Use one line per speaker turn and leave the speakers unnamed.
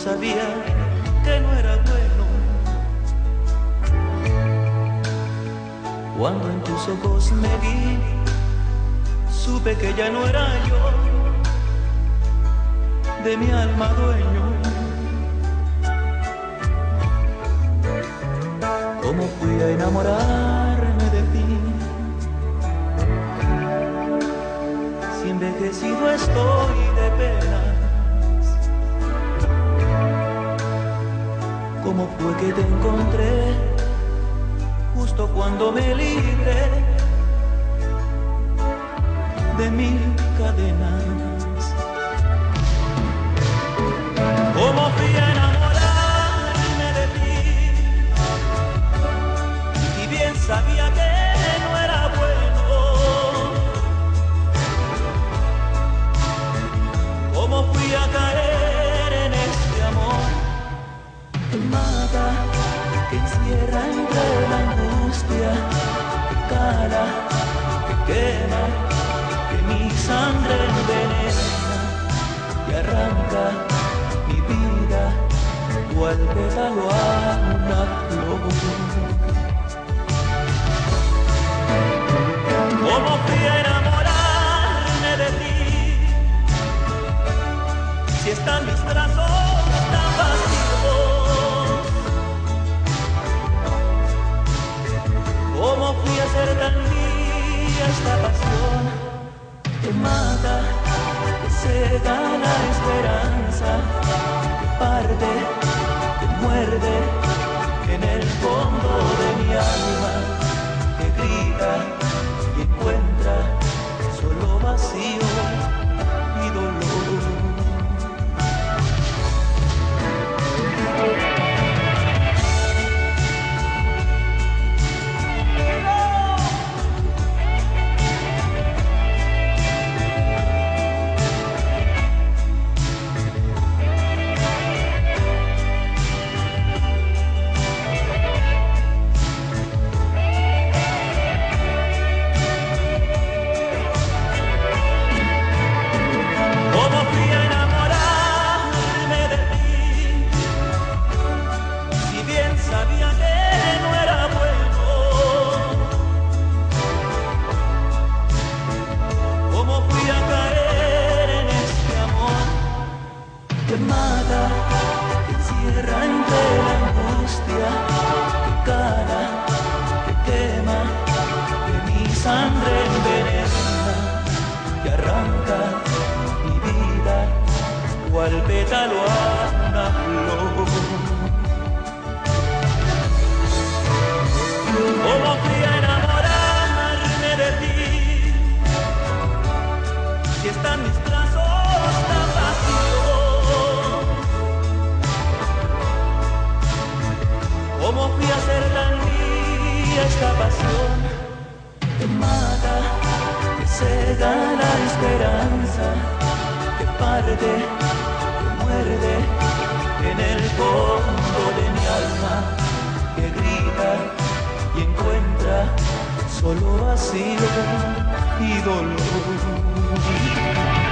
sabía que no era bueno. Cuando en tus ojos me vi, supe que ya no era yo, de mi alma dueño. ¿Cómo fui a enamorarme de ti? Si envejecido estoy de penas. ¿Cómo fue que te encontré justo cuando me libré de mil cadenas? ¿Cómo fui a enamorarme de ti? Y bien sabía que no era bueno. ¿Cómo fui a caer en este amor que mata, que encierra entre la angustia, que cala, que quema, que mi sangre envenena, que arranca mi vida cual pétalo a una flor? ¿Cómo fui a enamorarme de ti? Si están mis brazos tan vacíos, ¿cómo fui a ser tan mía esta pasión que mata, que cega la esperanza, que parte, que muerde en el fondo de mi alma, que grita y encuentra solo vacío y dolor? Que mata, que encierra entre la angustia, que cala, que quema, que mi sangre envenena, que arranca mi vida cual pétalo a una flor. ¿Cómo fui a enamorarme de ti? Si están mis brazos tan vacíos, ¿cómo fui a hacer tan mía esta pasión que mata, que cega la esperanza, que parte, que muerde en el fondo de mi alma, que grita y encuentra solo vacío y dolor?